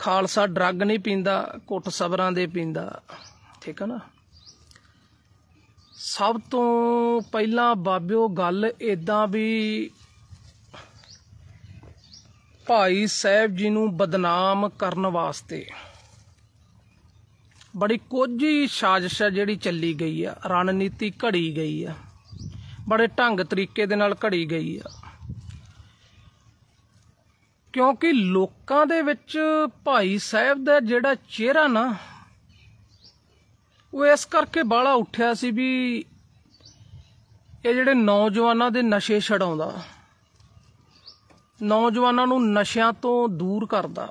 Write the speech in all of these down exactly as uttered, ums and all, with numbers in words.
Khalsa drug नहीं पींदा, घुट सबरां दे पींदा। ठीक है ना। सब तो पहला बाबिओ गल इदां भी भाई साहब जी नूं बदनाम करन वास्ते बड़ी कोझी साजिश है जिहड़ी चली गई है, रणनीति घड़ी गई है, बड़े ढंग तरीके दे नाल घड़ी गई है। क्योंकि लोकां दे विच भाई साहब दा जिहड़ा चेहरा ना वो इस करके बाला उठिया सी भी ये जिहड़े नौजवानां दे नशे छडाउंदा, नौजवानां नूं नशियां तो दूर करदा।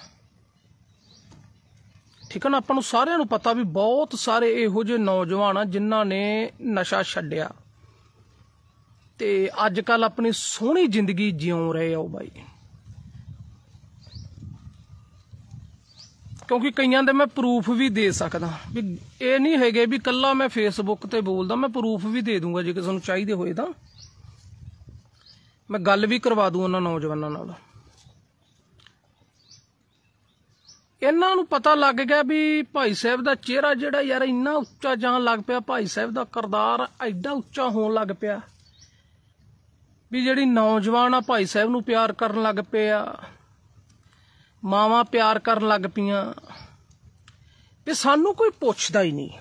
ठीक है ना। आपां नूं सारिआं नूं पता भी बहुत सारे इहो जिहे नौजवान आ जिन्हां ने नशा छड्डिआ ते अज कल अपनी सोहनी जिंदगी जिउं रहे हो भाई। क्योंकि कईयां दे मैं प्रूफ भी दे सकदा भी ये नहीं है भी कल्ला मैं फेसबुक ते बोलदा, मैं प्रूफ भी दे दूंगा जे किसी नूं चाहीदे होए तां मैं गल भी करवा दूं उन्हां नौजवानां नाल। इन्हां नूं पता लग गया भी भाई साहब दा चेहरा जिहड़ा यार इन्ना उच्चा जान लग पिया, भाई साहब दा किरदार एडा उच्चा होण लग पिया भी जिहड़ी नौजवान आ भाई साहब नूं प्यार करन लग पिया, मावां प्यार करन लग पियां भी सानू कोई पुछदा ही नहीं।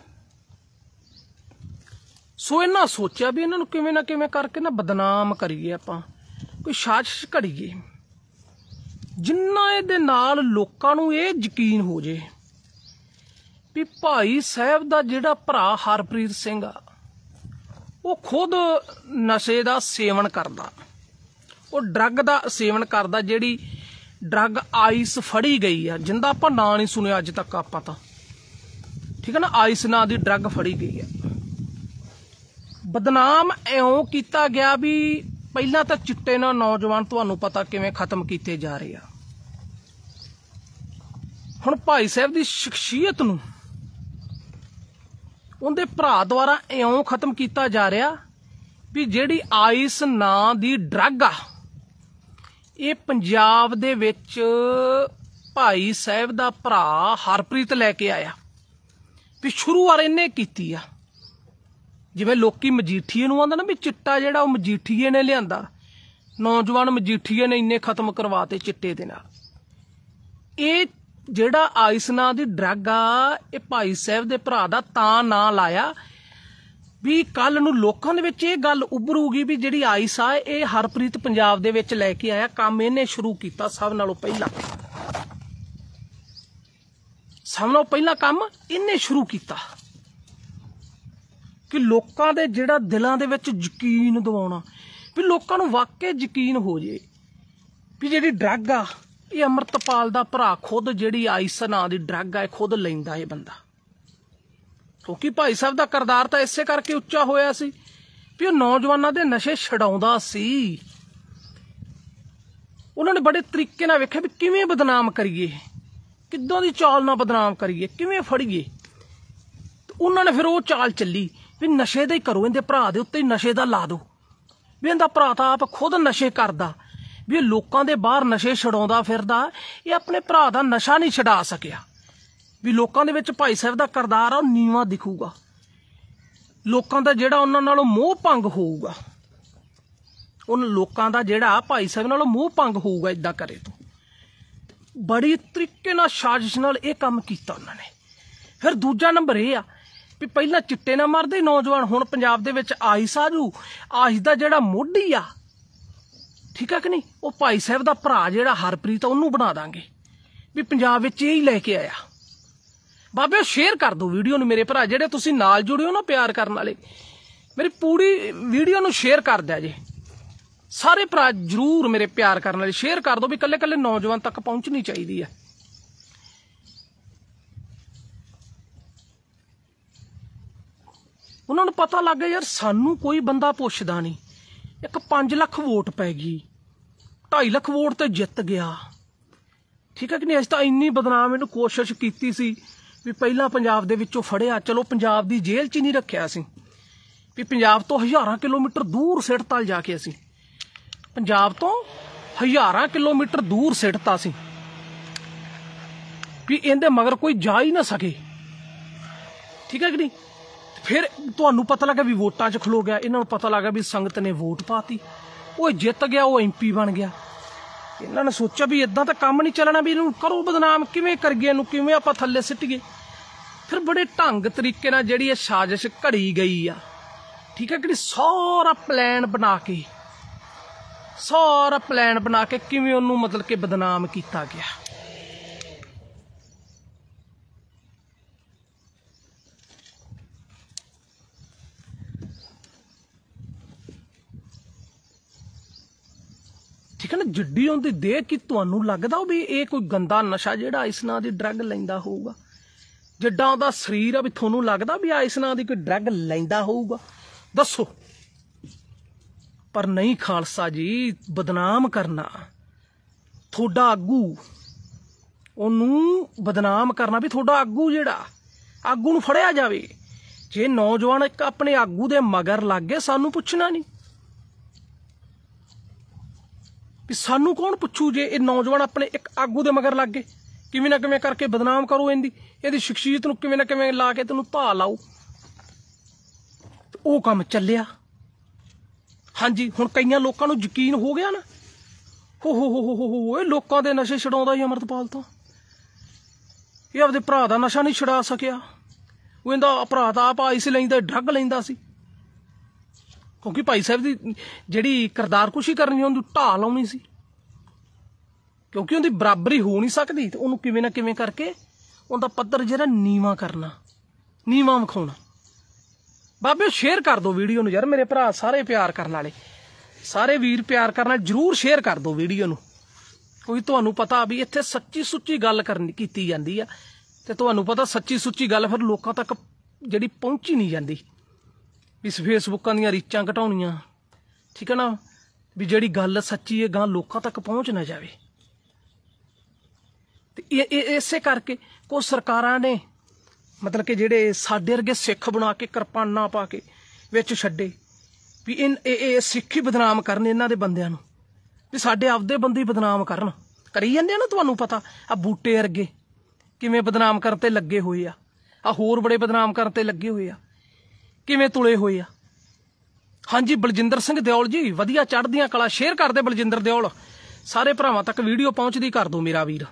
सो इन्हां सोचिया भी इन्हां नूं किवें ना किवें करके ना बदनाम करिए, आपां कोई साजिश घड़ीए जिन्ना इहदे नाल लोकां नूं इह यकीन हो जे भी भाई साहब दा जिहड़ा भरा हरप्रीत सिंह आ वो खुद नशे दा सेवन करदा, वो ड्रग दा सेवन करदा। जिहड़ी ड्रग आइस फड़ी गई है जिंदा आपां नां नहीं सुनिया अज तक आपां तां। ठीक है ना। आइस नां दी ड्रग फड़ी गई है। बदनाम इउं कीता गया भी पहला तो चिट्टे नाल नौजवान तुहानूं पता किवें खत्म कीते जा रहे आ। हुण भाई साहब दी शख्सियत नूं उहदे भरा द्वारा इउं खत्म कीता जा रहा भी जिहड़ी आइस नां दी ड्रग आ ये पंजाब दे विच भाई साहब दा भरा हरप्रीत लैके आया भी शुरुआत इन्हें कीती आ। जिवें लोकी मजीठीए नूं आंदा ना भी चिट्टा जिहड़ा वो मजीठीए ने लिआंदा, नौजवान मजीठीए ने इन्ने खत्म करवाते चिट्टे दे नाल। ये जिहड़ा आइस नां दी ड्रग आ ये भाई साहब दे भरा दा तां नां लाया भी कल नूं लोकां दे विच इह गल उभरूगी भी जिहड़ी आइस आ ये हरप्रीत पंजाब दे विच लैके आया। काम इहने शुरू कीता सब नालों पहला, सब नालों पहला काम इहने शुरू कीता कि लोकां दे जिहड़ा दिलां दे विच यकीन दिवाउणा भी लोकां नूं वाकई यकीन हो जे भी जिहड़ी ड्रग आ ये अमृतपाल दा भरा खुद जिहड़ी आइस नां दी ड्रग आ खुद लैंदा ये बंदा। क्योंकि भाई साहब दा किरदार तां इसे करके उच्चा होया सी भी नौजवानां दे नशे छडाउंदा सी। उन्होंने बड़े तरीके नाल वेखिया भी किवें बदनाम करिए, किद्दां दी चाल नाल बदनाम करिए, किवें फड़ीए। उन्होंने फिर वो चाल चली भी नशे दा ही करो, इहदे भरा दे उत्ते नशे दा ला दो भी इहदा भरा तां आप खुद नशे करदा भी लोकां दे बाहर नशे छडाउंदा फिरदा, ये अपने भरा दा नशा नहीं छडा सकिया भी लोकां दे विच भाई साहब दा किरदार आ नीवा दिखूगा, लोकां दा जिहड़ा उन्हां नालों मोह भंग होऊगा, उन लोकां दा जिहड़ा भाई साहब नालों मोह भंग होऊगा इदां करे तो। बड़ी तरीके नाल साजिश नाल इह काम कीता उन्हां ने। फिर दूजा नंबर इह आ भी पहला चिट्टे ना मरदे नौजवान, हुण पंजाब दे विच आइस आजू, आइस दा जिहड़ा मोढी आ ठीक है कि नहीं, वो भाई साहब दा भरा जिहड़ा हरप्रीत उहनूं बना दांगे भी पंजाब विच इह ही लैके आया। बाबे शेयर कर दो वीडियो नूं मेरे भरा जिहड़े तुसीं नाल जुड़े हो ना प्यार करन वाले, मेरी पूरी वीडियो नूं शेयर कर दिया जे। सारे भरा जरूर मेरे प्यार करन वाले शेयर कर दो भी कल्ले कल्ले नौजवान तक पहुंचनी चाहिदी है। उन्होंने पता लग गया यार सानू कोई बंदा पुछदा नहीं, एक पांच लख वोट पै गई, ढाई लख वोट तो जित गया ठीक है कि नहीं। अस तो इन्नी बदनाम इन्हूं कोशिश की सी भी पहला पंजाब दे विचों फड़िया, चलो पंजाब दी जेल च ही नहीं रखिया सी भी पंजाब तो हज़ारां किलोमीटर दूर सिटता जाके असीं पंजाब तो हज़ारां किलोमीटर दूर सिटता सी भी इहदे मगर कोई जा ही ना सके। ठीक है कि नहीं। फिर तुहानू पता लगा भी वोटां च खलो गया, इन्हां नूं पता लगा भी संगत ने वोट पाती, वो जित गया, वो एम पी बन गया। इन्हां ने सोचा भी इदां तां काम नहीं चलना, भी इहनूं करो बदनाम, किवें करिए, इहनूं किवें आपां थल्ले सिੱਟੀਏ। फिर बड़े ढंग तरीके नाल जिहड़ी ये साजिश घड़ी गई आ, ठीक है कि नहीं, सारा प्लैन बना के सारा प्लैन बना के किवें उहनूं मतलब कि बदनाम किया गया। ठीक है ना। जिड्डी उहदी देख कि तुहानू लगदा भी ये कोई गंदा नशा जिहड़ा इस नां दी ड्रग लैंदा होऊगा, जिड्डा उहदा शरीर आ भी तुहानू लगदा भी इस नां दी कोई ड्रग लैंदा होऊगा, दसो। पर नहीं खालसा जी, बदनाम करना थोड़ा आगू, उहनू बदनाम करना भी थोड़ा आगू, जिहड़ा आगू नूं फड़िया जावे। जे नौजवान एक अपने आगू दे मगर लग गए, सानू पुछना नहीं भी सानू कौन पुछू। जे ये नौजवान अपने एक आगू दे मगर लग गए, किवें ना किवें करके बदनाम करो, इहदी इहदी शख्सियत नूं किवें ना किवें ला के तैनूं धा लाओ, वो काम चलिया। हाँ जी, हुण कईयां लोकां नूं यकीन हो गया ना, हो हो हो हो हो हो लोकां दे नशे छडाउंदा ही अमरतपाल तां, ये आपदे भरा दा नशा नहीं छड़ा सकिया। वो इहदा भरा तां आप आइस लैंदा, ड्रग लैंदा सी, क्योंकि भाई साहब की जिहड़ी करदारकुशी करनी उहनूं ढाह लाउणी सी, क्योंकि उहदी बराबरी हो नहीं सकती। तो उहनूं किवें ना किवें करके उहदा पੱਧਰ जिहड़ा नीवा करना, नीवा विखाउणा। बाबे शेयर कर दो वीडियो नूं यार, मेरे भरा सारे प्यार करन वाले, सारे वीर प्यार करना, जरूर शेयर कर दो वीडियो नूं, क्योंकि तुहानूं पता भी इत्थे सच्ची सुच्ची गल करनी कीती जांदी आ, ते तुहानूं पता सच्ची सुच्ची गल फिर लोकां तक जिहड़ी पहुंची नहीं जांदी। इस फेसबुकां दियां रीचां घटाउणियां, ठीक है ना, भी जिहड़ी गल सच्ची है गां लोकां तक पहुंच ना जावे। ते इसे करके कुछ सरकारां ने मतलब कि जिहड़े साडे वर्गे सिख बना के किरपानां पा के विच छड्डे, भी इन ये सिख ही बदनाम करन इन्हां दे बंदिआं नूं, भी साडे आपदे बंदे ही बदनाम करन, करी जांदे ना। तुहानूं पता आ बूटे वर्गे किवें बदनाम करन ते लगे होए आ, आ होर बड़े बदनाम करन ते लगे होए आ, किवें तुले होए आ। हाँ जी, बलजिंदर सिंह दिओल जी वधिया चढ़दियां कला, शेयर कर दे बलजिंदर दिओल, सारे भरावां तक वीडियो पहुंचदी कर दो मेरा वीर।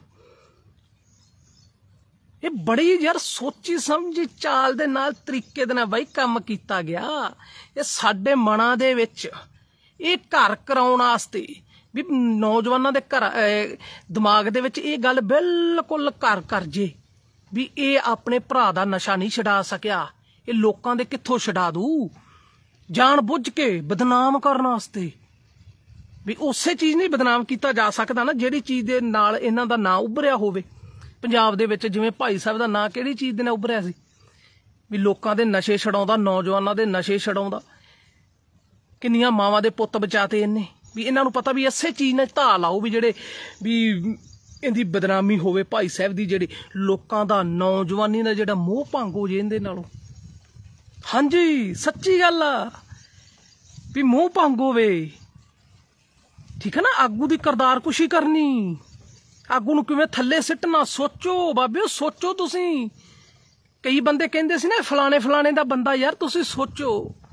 ये बड़ी यार सोची समझी चाल दे नाल तरीके दे नाल बाई काम कीता गया। ये साडे मनां दे विच ये घर कराउण वास्ते भी नौजवानां दे घर दिमाग दे विच ये गल बिल्कुल घर कर जे भी ये अपने भरा दा नशा नहीं छड़ा सकिया, ये लोकां दे कित्थों छड़ा दू, जान बुझ के बदनाम करन वास्ते। भी उसे चीज़ नहीं बदनाम किया जा सकता ना जिहड़ी चीज़ दे नाल इन्हां दा नां उभरिया होवे। पंजाब दे विच जिवें भाई साहब दा नां किहड़ी चीज़ दे नाल उभरिया सी, भी लोकां दे नशे छड़ाउंदा, नौजवानां दे नशे छड़ाउंदा, किन्नियां मावां दे पुत्त बचाते इन्ने। भी इन्हां नूं पता भी इसे चीज़ ने धा लाओ भी जिहड़े भी इहदी बदनामी होवे भाई साहब दी, जिहड़ी लोकां दा नौजवानी दा जिहड़ा मोह भंग हो जे इहदे नालों। हाँ जी, सच्ची गल आ भी मोह भंग होवे, ठीक है ना। आगू दी करदारकुशी करनी, आगू नूं किवें थल्ले सिੱਟਣਾ, सोचो बाबे सोचो। तुसीं कई बंदे कहंदे सी ना फलाने फलाने दा बंदा, यार तुसीं सोचो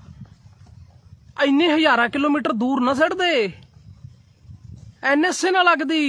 इन्ने हज़ारां किलोमीटर दूर ना सिੱਟ दे, एन एस ए ना लगदी।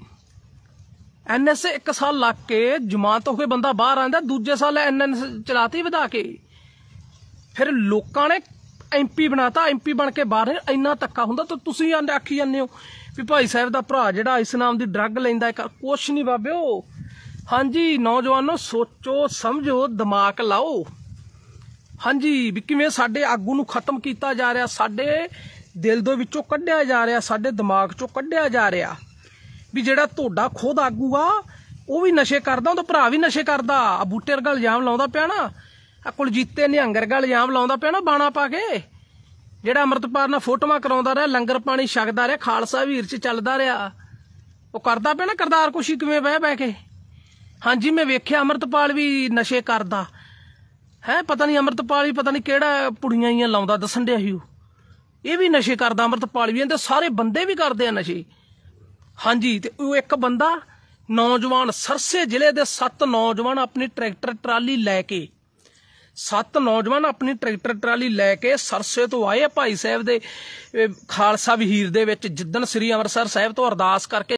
एन एस ए एक साल लग के जमानत होके बंदा बाहर आंदा, दूजे साल एन एन चलाती वधा के, फिर लोकां ने एम पी बनाता, एम पी बन के बाहर इन्ना धक्का हुंदा। तो तुसीं आखी जांदे हो भी भाई साहब दा भरा जिहड़ा इस नाम दी ड्रग लैंदा, कुछ नहीं बाबिओ। हाँ जी नौजवानों, सोचो समझो, दिमाग लाओ। हाँ जी, भी किवें साडे आगू नूं खत्म किया जा रहा, साडे दिल दे विचों कढिया जा रहा, साडे दिमाग चों कढिया जा रहा। भी जिहड़ा तुहाडा खुद आगू आ वो भी नशे करदा, उहदा भरा भी नशे करदा। आ बूटे वर्गा इल्जाम लाउंदा पिया ना, आ कुलजीते निहंग वर्गा इल्जाम लाउंदा पिया ना बाणा पा के, जिहड़ा अमृतपाल नाल फोटोआं कराउंदा रहा, लंगर पानी छकदा रहा, खालसा वीर च चलदा रहा, वो करदा पिया ना करदारकुशी किवें बह बह के। हाँ जी, मैं वेख्या अमृतपाल भी नशे करदा है, पता नहीं अमृतपाल भी पता नहीं किहड़ा पुड़ियां ही लाउंदा, दसन दिया ही ये भी नशे करदा अमृतपाल भी, इहदे सारे बंदे भी करदे आ नशे। हाँ जी, ते वो एक बंदा ਨੌਜਵਾਨ ਸਰਸੇ ਜ਼ਿਲ੍ਹੇ ਦੇ ਸੱਤ ਨੌਜਵਾਨ ਆਪਣੀ ਟਰੈਕਟਰ ਟਰਾਲੀ ਲੈ ਕੇ ਸੱਤ ਨੌਜਵਾਨ ਆਪਣੀ ਟਰੈਕਟਰ ਟਰਾਲੀ ਲੈ ਕੇ ਸਰਸੇ ਤੋਂ ਆਏ ਭਾਈ ਸਾਹਿਬ ਦੇ ਖਾਲਸਾ ਵਹੀਰ ਦੇ ਵਿੱਚ, ਜਿੱਦਣ ਸ੍ਰੀ ਅੰਮ੍ਰਿਤਸਰ ਸਾਹਿਬ ਤੋਂ ਅਰਦਾਸ ਕਰਕੇ